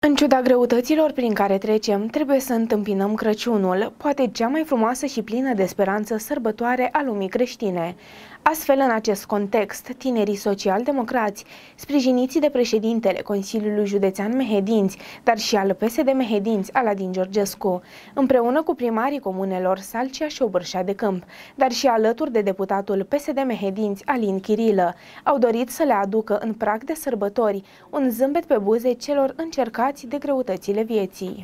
În ciuda greutăților prin care trecem, trebuie să întâmpinăm Crăciunul, poate cea mai frumoasă și plină de speranță sărbătoare a lumii creștine. Astfel, în acest context, tinerii social-democrați, sprijiniți de președintele Consiliului Județean Mehedinți, dar și al PSD Mehedinți, Aladin Georgescu, împreună cu primarii comunelor Salcia și Obârșa de Câmp, dar și alături de deputatul PSD Mehedinți, Alin Chirilă, au dorit să le aducă în prag de sărbători un zâmbet pe buze celor încercați de greutățile vieții.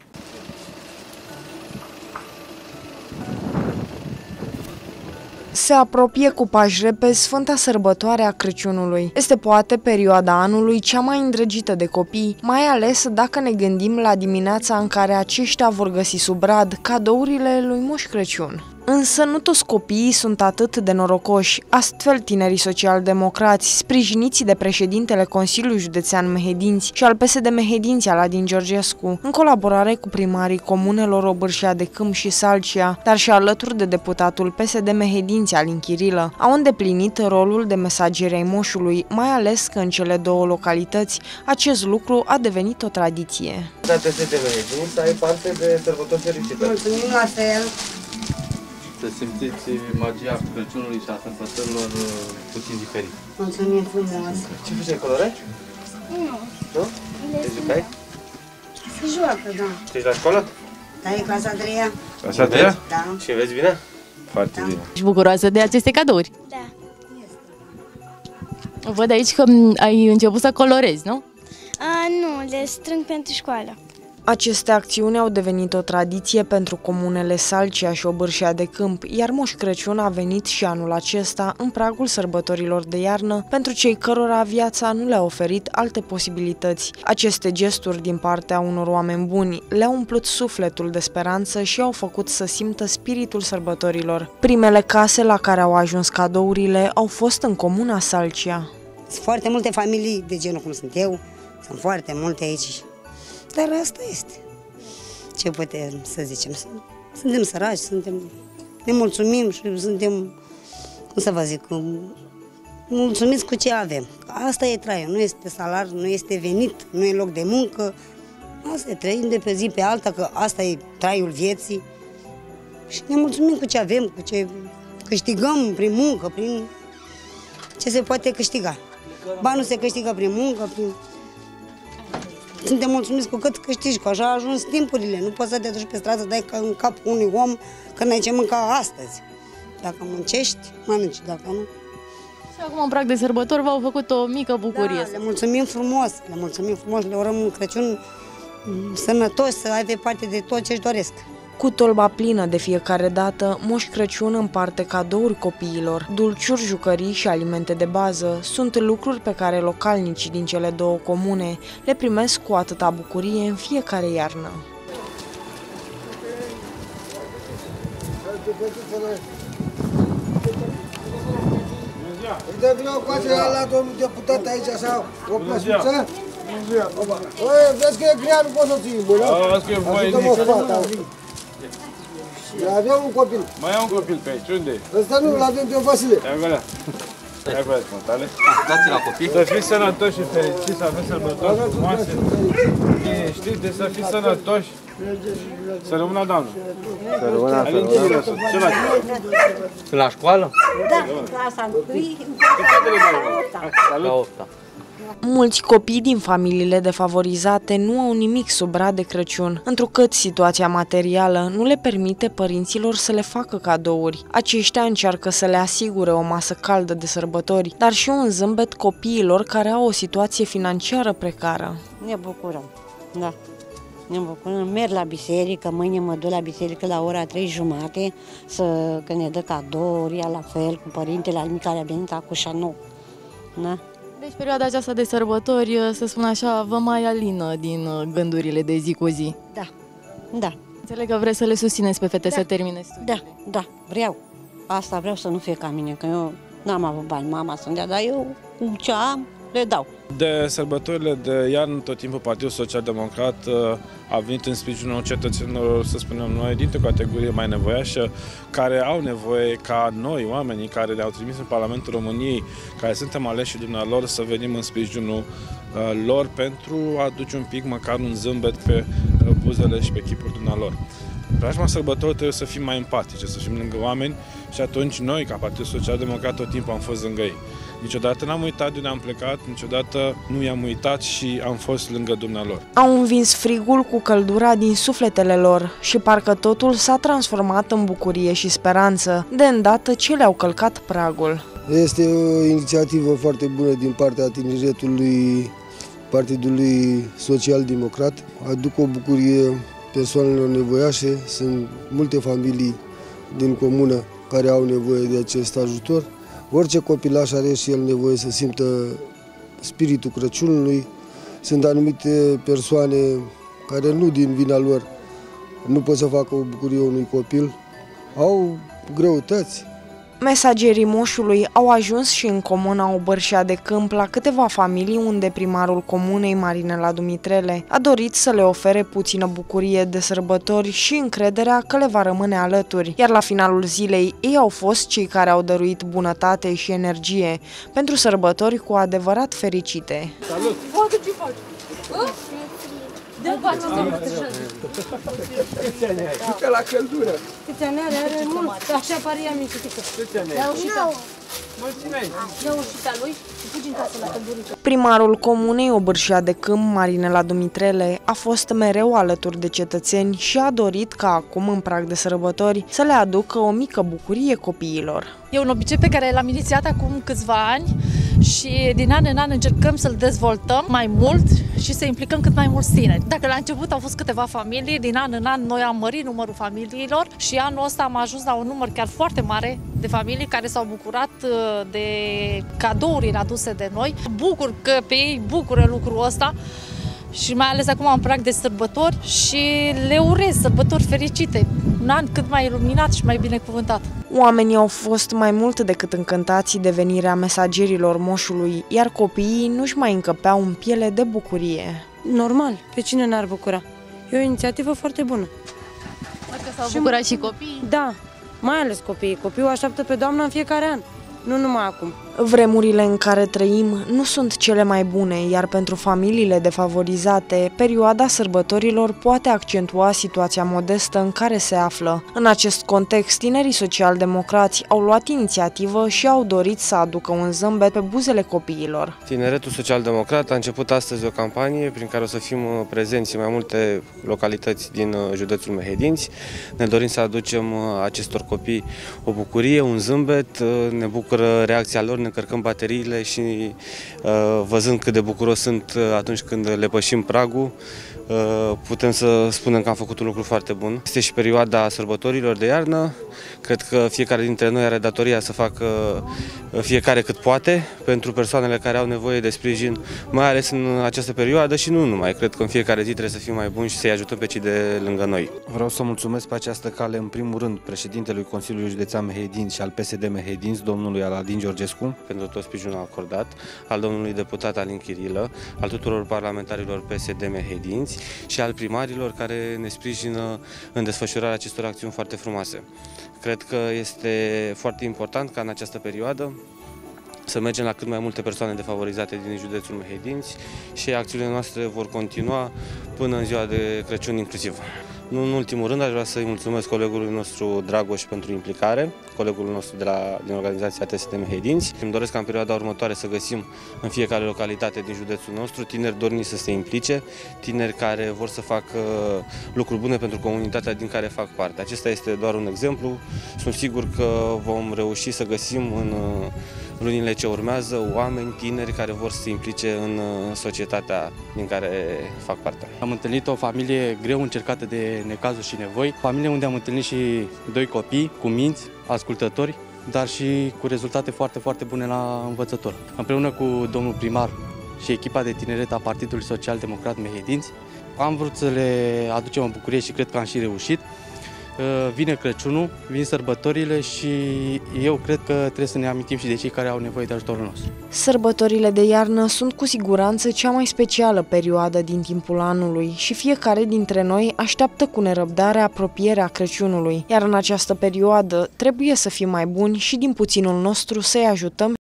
Se apropie cu pași repezi Sfânta Sărbătoare a Crăciunului. Este poate perioada anului cea mai îndrăgită de copii, mai ales dacă ne gândim la dimineața în care aceștia vor găsi sub brad cadourile lui Moș Crăciun. Însă nu toți copiii sunt atât de norocoși, astfel tinerii social-democrați, sprijiniți de președintele Consiliului Județean Mehedinți și al PSD Mehedinți Aladin Georgescu, în colaborare cu primarii comunelor Obârșa de Câmp și Salcia, dar și alături de deputatul PSD Mehedinți Alin Chirilă, au îndeplinit rolul de mesageri ai moșului, mai ales că în cele două localități acest lucru a devenit o tradiție. PSD Mehedinți, ai parte de sărbători fericite. Mulțumim la fel! Să simțiți magia Crăciunului și a sărbătorilor puțin diferit. Mulțumim frumos! Ce făceai, colore? Nu. Nu? Te jucai? Se joacă, da. Ești la școală? Da, e clasa a treia. Clasa a treia? Da. Și înveți bine? Foarte bine. Ești bucuroasă de aceste cadouri? Da. Văd aici că ai început să colorezi, nu? Nu, le strâng pentru școală. Aceste acțiuni au devenit o tradiție pentru comunele Salcia și Obârșa de Câmp, iar Moș Crăciun a venit și anul acesta în pragul sărbătorilor de iarnă pentru cei cărora viața nu le-a oferit alte posibilități. Aceste gesturi din partea unor oameni buni le-au umplut sufletul de speranță și au făcut să simtă spiritul sărbătorilor. Primele case la care au ajuns cadourile au fost în comuna Salcia. Sunt foarte multe familii de genul cum sunt eu, sunt foarte multe aici. Dar asta este. Ce putem să zicem? Suntem săraci, ne mulțumim și suntem, cum să vă zic, mulțumiți cu ce avem. Asta e traiul, nu este salar, nu este venit, nu e loc de muncă. Asta e, trăim de pe zi pe alta, că asta e traiul vieții. Și ne mulțumim cu ce avem, cu ce câștigăm prin muncă, prin ce se poate câștiga. Banul se câștigă prin muncă, Suntem mulțumiți cu cât câștigi, că așa a ajuns timpurile. Nu poți să te duci pe stradă, dai în cap unui om că n-ai ce mânca astăzi. Dacă muncești, mănânci, dacă nu. Și acum, în prag de sărbători, v-au făcut o mică bucurie. Da, le mulțumim frumos, le urăm un Crăciun sănătos, să aibă parte de tot ce-și doresc. Cu tolba plină de fiecare dată, Moș Crăciun împarte cadouri copiilor. Dulciuri, jucării și alimente de bază sunt lucruri pe care localnicii din cele două comune le primesc cu atâta bucurie în fiecare iarnă. Uite, vină cu aceea la domnul deputat aici, așa, o plăsuță. Vezi că e grea, nu poți să o ții, bă, da? Las că e voinică. Avem un copil. Mai am un copil pe aici, unde e? Ăsta nu, l-avem pe Vasile. Ia acolo. Ia acolo, spătale. Dați la copii. Să fiți sănătoși și fericiți, să aveți sărbători frumoase. Liniștite, să fiți sănătoși. Să rămână, doamnă. Să rămână, să rămână. Sunt la școală? Da, în clasa 1, La 8-a. Mulți copii din familiile defavorizate nu au nimic sub brad de Crăciun, întrucât situația materială nu le permite părinților să le facă cadouri. Aceștia încearcă să le asigure o masă caldă de sărbători, dar și un zâmbet copiilor care au o situație financiară precară. Ne bucurăm, da. Ne bucurăm, merg la biserică, mâine mă duc la biserică la ora 3:30, că ne dă cadouri, ea la fel, cu părintele al care a venit acum și nou. Da? Deci perioada aceasta de sărbători, să spun așa, vă mai alină din gândurile de zi cu zi. Da, da. Înțeleg că vreți să le susțineți pe fete să termine studiile. Da, vreau. Asta vreau să nu fie ca mine, că eu n-am avut bani, mama să-mi dea, dar eu ce am, le dau. De sărbătorile de iarnă, tot timpul Partidul Social Democrat a venit în sprijinul cetățenilor, să spunem noi, dintr-o categorie mai nevoiașă, care au nevoie ca noi, oamenii care le-au trimis în Parlamentul României, care suntem aleși dumnealor, să venim în sprijinul lor pentru a aduce un pic, măcar un zâmbet pe buzele și pe chipul dumnealor. Preajma sărbătorilor trebuie să fim mai empatice, să fim lângă oameni și atunci noi, ca Partidul Social Democrat, tot timpul am fost lângă ei. Niciodată n-am uitat de unde am plecat, niciodată nu i-am uitat și am fost lângă dumnealor. Au învins frigul cu căldura din sufletele lor și parcă totul s-a transformat în bucurie și speranță, de îndată ce le-au călcat pragul. Este o inițiativă foarte bună din partea tineretului Partidului Social Democrat. Aduc o bucurie persoanelor nevoiașe, sunt multe familii din comună care au nevoie de acest ajutor. Orice copilaș are și el nevoie să simtă spiritul Crăciunului. Sunt anumite persoane care nu din vina lor nu pot să facă o bucurie unui copil, au greutăți. Mesagerii moșului au ajuns și în comuna Obârșia de Câmp la câteva familii unde primarul comunei, Marinela Dumitrele, a dorit să le ofere puțină bucurie de sărbători și încrederea că le va rămâne alături, iar la finalul zilei ei au fost cei care au dăruit bunătate și energie pentru sărbători cu adevărat fericite. Salut! Ce faci? Câți ani ai? Uite la căldură! Câți ani are mult, așa pare ea mică. Câți ani ai? Ia ușita lui și fugi în casă la căldurică. Primarul comunei Obârșia de Câmp, Marinela Dumitrele, a fost mereu alături de cetățeni și a dorit ca acum, în prag de sărbători, să le aducă o mică bucurie copiilor. E un obicei pe care l-am inițiat acum câțiva ani și din an în an încercăm să-l dezvoltăm mai mult și să implicăm cât mai mulți tineri. Dacă la început au fost câteva familii, din an în an noi am mărit numărul familiilor și anul ăsta am ajuns la un număr chiar foarte mare de familii care s-au bucurat de cadourile aduse de noi. Bucur că pe ei bucură lucrul ăsta și mai ales acum în prag de sărbători și le urez sărbători fericite, un an cât mai iluminat și mai binecuvântat. Oamenii au fost mai mult decât încântați de venirea mesagerilor moșului, iar copiii nu-și mai încăpeau în piele de bucurie. Normal, pe cine n-ar bucura? E o inițiativă foarte bună. Poate s-au bucurat și copiii? Da, mai ales copiii. Copiii o așteaptă pe Doamna în fiecare an, nu numai acum. Vremurile în care trăim nu sunt cele mai bune, iar pentru familiile defavorizate, perioada sărbătorilor poate accentua situația modestă în care se află. În acest context, tinerii social-democrați au luat inițiativă și au dorit să aducă un zâmbet pe buzele copiilor. Tineretul social-democrat a început astăzi o campanie prin care o să fim prezenți în mai multe localități din județul Mehedinți. Ne dorim să aducem acestor copii o bucurie, un zâmbet, ne bucură reacția lor, ne încărcăm bateriile și văzând cât de bucuros sunt atunci când le pășim pragul, putem să spunem că am făcut un lucru foarte bun. Este și perioada sărbătorilor de iarnă. Cred că fiecare dintre noi are datoria să facă fiecare cât poate pentru persoanele care au nevoie de sprijin, mai ales în această perioadă și nu numai. Cred că în fiecare zi trebuie să fim mai buni și să-i ajutăm pe cei de lângă noi. Vreau să mulțumesc pe această cale, în primul rând, președintelui Consiliului Județean Mehedinți și al PSD Mehedinți, domnului Aladin Georgescu, pentru tot sprijinul acordat, al domnului deputat Alin Chirilă, al tuturor parlamentarilor PSD Mehedinți și al primarilor care ne sprijină în desfășurarea acestor acțiuni foarte frumoase. Cred că este foarte important ca în această perioadă să mergem la cât mai multe persoane defavorizate din județul Mehedinți și acțiunile noastre vor continua până în ziua de Crăciun inclusiv. Nu în ultimul rând, aș vrea să-i mulțumesc colegului nostru Dragoș pentru implicare, colegul nostru din organizația TSD Mehedinți. Îmi doresc ca în perioada următoare să găsim în fiecare localitate din județul nostru tineri dorniți să se implice, tineri care vor să facă lucruri bune pentru comunitatea din care fac parte. Acesta este doar un exemplu. Sunt sigur că vom reuși să găsim în lunile ce urmează oameni tineri care vor să se implice în societatea din care fac parte. Am întâlnit o familie greu încercată de necazuri și nevoi, familie unde am întâlnit și 2 copii cu minți, ascultători, dar și cu rezultate foarte, foarte bune la învățător. Împreună cu domnul primar și echipa de tineret a Partidului Social Democrat Mehedinți, am vrut să le aducem o bucurie și cred că am și reușit. Vine Crăciunul, vin sărbătorile și eu cred că trebuie să ne amintim și de cei care au nevoie de ajutorul nostru. Sărbătorile de iarnă sunt cu siguranță cea mai specială perioadă din timpul anului și fiecare dintre noi așteaptă cu nerăbdare apropierea Crăciunului, iar în această perioadă trebuie să fim mai buni și din puținul nostru să-i ajutăm